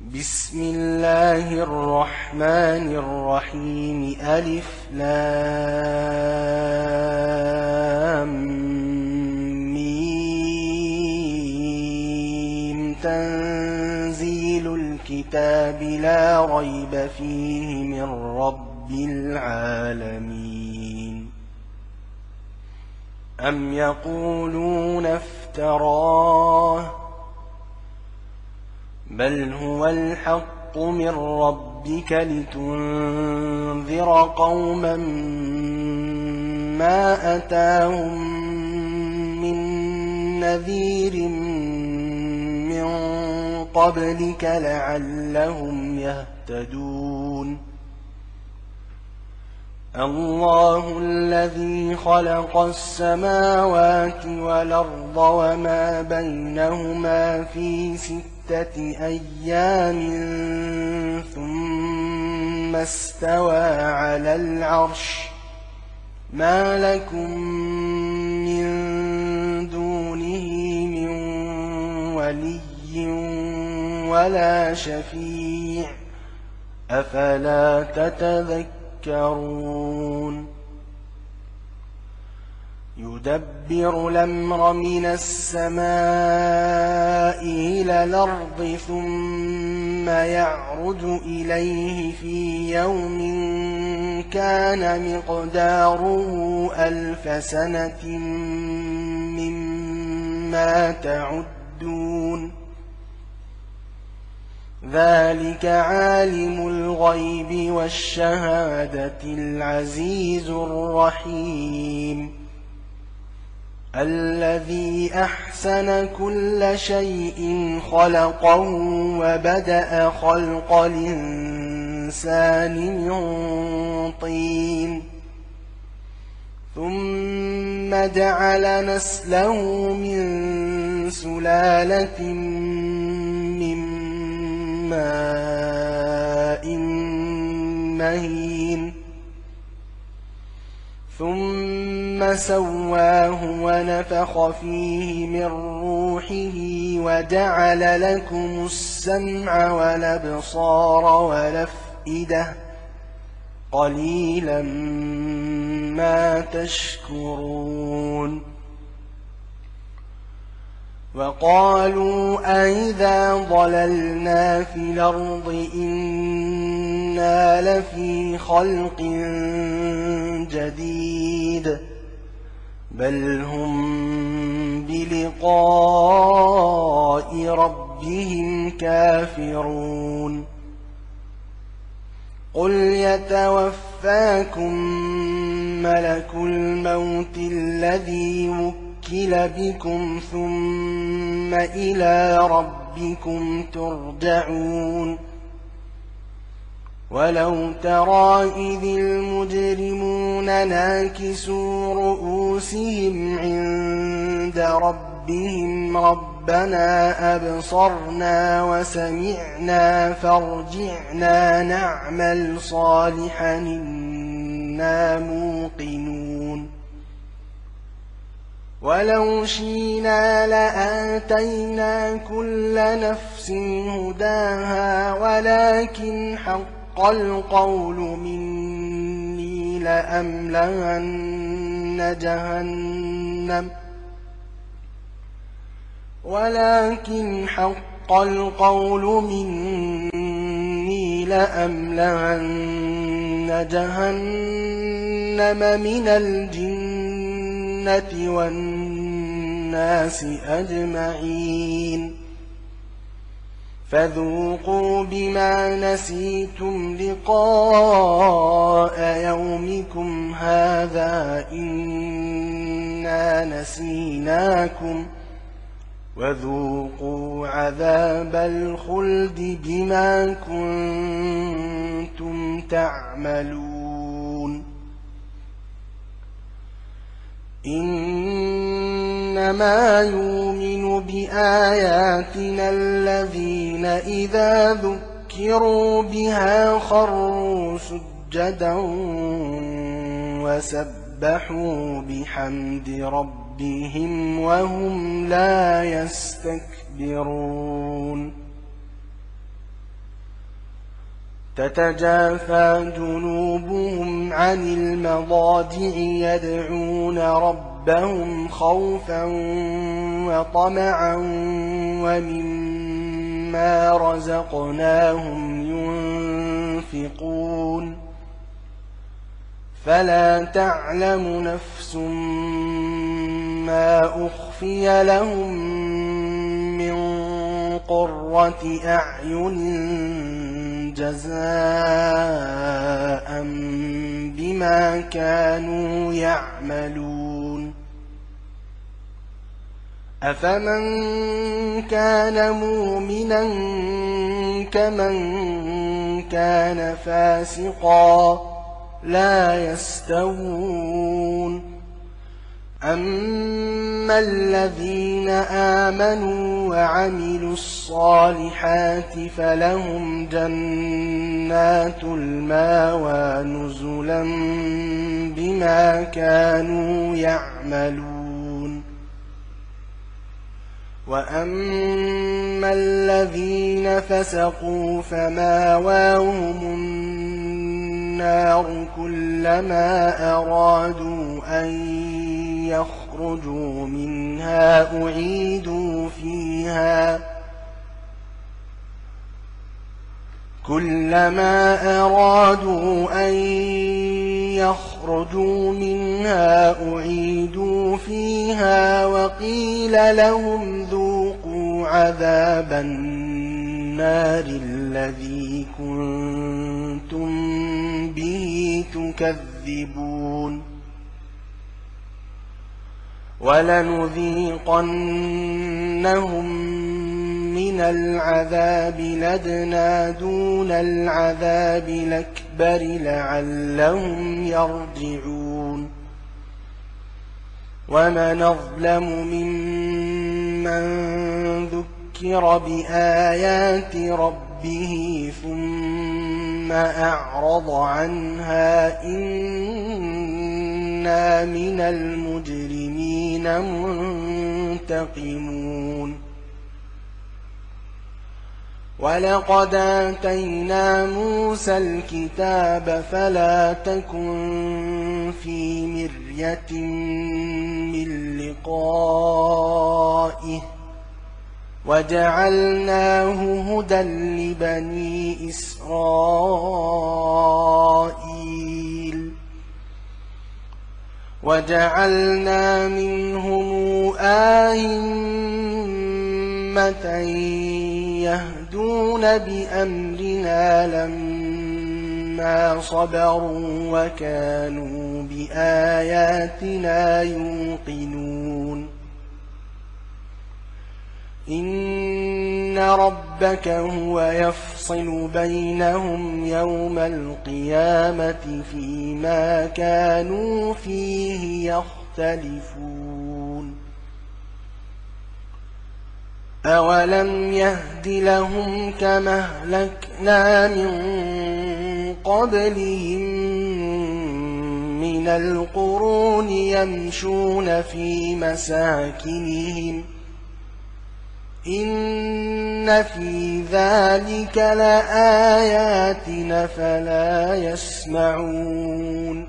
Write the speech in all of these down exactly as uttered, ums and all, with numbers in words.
بسم الله الرحمن الرحيم ألف لام ميم تنزيل الكتاب لا ريب فيه من رب العالمين. أم يقولون افتراه بل هو الحق من ربك لتنذر قوما ما أتاهم من نذير من قبلك لعلهم يهتدون. الله الذي خلق السماوات والأرض وما بينهما في ستة أيام ثم استوى على العرش ما لكم من دونه من ولي ولا شفيع أفلا تتذكرون. يدبر الأمر من السماء إلى الأرض ثم يعرج إليه في يوم كان مقداره ألف سنة مما تعدون. ذلك عالم الغيب والشهادة العزيز الرحيم الذي أحسن كل شيء خلقه وبدأ خلق الإنسان من طين ثم جعل نسله من سلالة من ماء مهين ثم سواه ونفخ فيه من روحه وجعل لكم السمع والأبصار والأفئدة قليلا ما تشكرون. وقالوا أئذا ضللنا في الأرض إنا لفي خلق جديد بل هم بلقاء ربهم كافرون. قل يتوفاكم ملك الموت الذي وكل بكم ثم إلى ربكم ترجعون. ولو ترى إذ المجرمون ناكسوا رؤوسهم عند ربهم ربنا أبصرنا وسمعنا فارجعنا نعمل صالحا إنا موقنون. ولو شئنا لآتينا كل نفس هداها ولكن حق القول مني لأملأن جهنم ولكن حق القول مني لأملأن جهنم من الجنة والناس أجمعين. فذوقوا بما نسيتم لقاء يومكم هذا إنا نسيناكم وذوقوا عذاب الخلد بما كنتم تعملون. إنما يؤمن بآياتنا الذين إذا ذكروا بها خروا سجدا وسبحوا بحمد ربهم ربهم وهم لا يستكبرون تتجافى جنوبهم عن المضاجع يدعون ربهم خوفا وطمعا ومما رزقناهم ينفقون فلا تعلم نفس ما أخفي لهم من قرة أعين جزاء بما كانوا يعملون أفمن كان مؤمنا كمن كان فاسقا لا يستوون أما الذين آمنوا وعملوا الصالحات فلهم جنات المأوى نزلا بما كانوا يعملون وأما الذين فسقوا فمأواهم النار كلما أرادوا أن يخرجوا منها أعيدوا فيها كلما أرادوا أن يخرجوا منها أعيدوا فيها وقيل لهم ذوقوا عذاب النار الذي كنتم به تكذبون ولنذيقنهم من العذاب الأدنى دون العذاب الأكبر لعلهم يرجعون ومن أظلم ممن ذكر بآيات ربه ثم أعرض عنها إنا من المجرمين منتقمون ولقد آتينا موسى الكتاب فلا تكن في مرية من لقائه وجعلناه هدى لبني إسرائيل وجعلنا منهم أئمة يهدون بأمرنا لما صبروا وكانوا بآياتنا يوقنون إن ربك هو يفصل بينهم يوم القيامة فيما كانوا فيه يختلفون أولم يهد لهم كما أهلكنا من قبلهم من القرون يمشون في مساكنهم إن في ذلك لآيات فلا يسمعون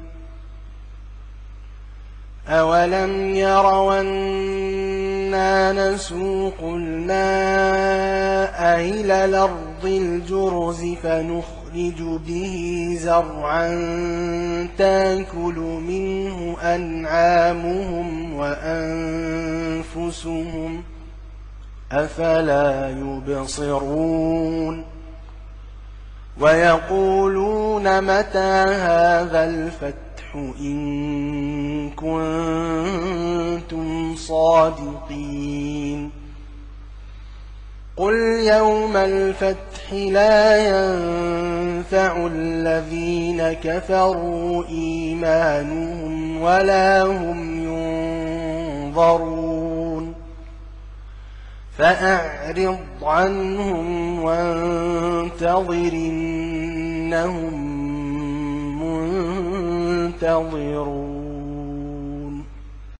أولم يروا أنا نسوق الماء إلى الأرض الجرز فنخرج به زرعا تأكل منه أنعامهم وأنفسهم أفلا يبصرون ويقولون متى هذا الفتح إن كنتم صادقين قل يوم الفتح لا ينفع الذين كفروا إيمانهم ولا هم ينظرون فأعرض عنهم وانتظر إنهم منتظرون